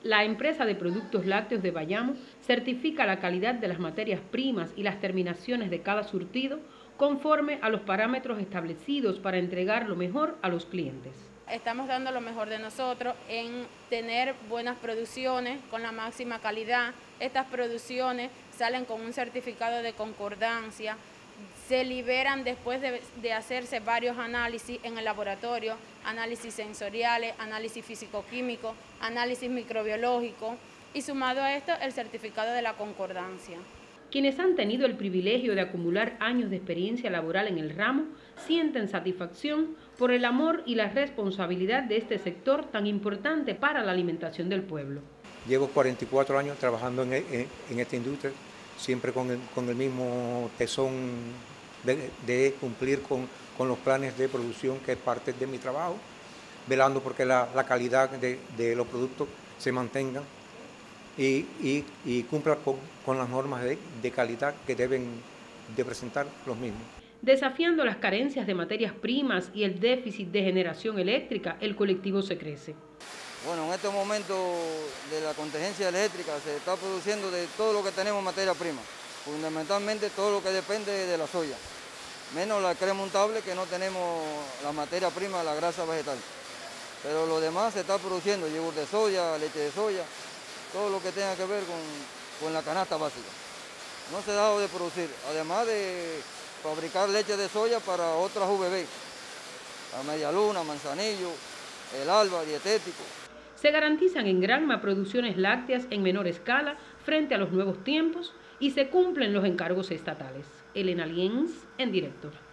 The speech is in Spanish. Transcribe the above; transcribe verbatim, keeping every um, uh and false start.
La empresa de productos lácteos de Bayamo certifica la calidad de las materias primas y las terminaciones de cada surtido conforme a los parámetros establecidos para entregar lo mejor a los clientes. Estamos dando lo mejor de nosotros en tener buenas producciones con la máxima calidad. Estas producciones salen con un certificado de concordancia, se liberan después de, de hacerse varios análisis en el laboratorio, análisis sensoriales, análisis físico-químico, análisis microbiológico y sumado a esto el certificado de la concordancia. Quienes han tenido el privilegio de acumular años de experiencia laboral en el ramo sienten satisfacción por el amor y la responsabilidad de este sector tan importante para la alimentación del pueblo. Llevo cuarenta y cuatro años trabajando en, en, en esta industria, siempre con el, con el mismo tesón de, de cumplir con, con los planes de producción que es parte de mi trabajo, velando porque la, la calidad de, de los productos se mantenga y, y, y cumpla con, con las normas de, de calidad que deben de presentar los mismos. Desafiando las carencias de materias primas y el déficit de generación eléctrica, el colectivo se crece. Bueno, en este momento de la contingencia eléctrica se está produciendo de todo lo que tenemos materia prima, fundamentalmente todo lo que depende de la soya, menos la crema untable que no tenemos la materia prima, la grasa vegetal. Pero lo demás se está produciendo, yogur de soya, leche de soya, todo lo que tenga que ver con, con la canasta básica. No se ha dado de producir, además de fabricar leche de soya para otras U V B, la media luna, manzanillo, el alba, dietético. Se garantizan en Granma producciones lácteas en menor escala frente a los nuevos tiempos y se cumplen los encargos estatales. Elena Lienz, en directo.